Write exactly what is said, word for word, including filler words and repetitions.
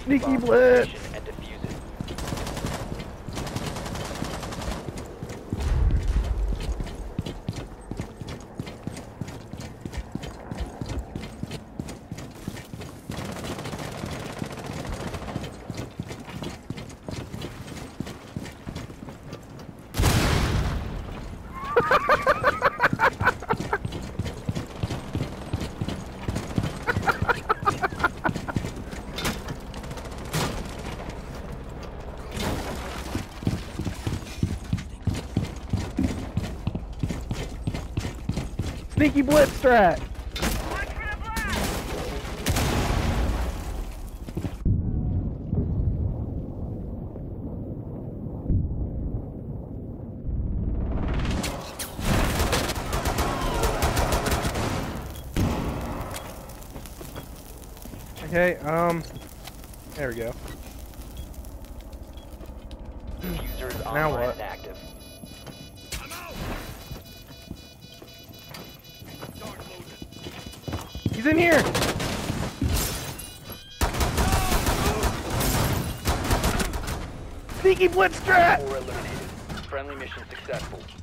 Sneaky blitz. And defuse it. Sneaky blitz strat. Okay, um, there we go. User is Now online what? and active. He's in here. Sneaky blitz strat. Four eliminated. Friendly mission successful.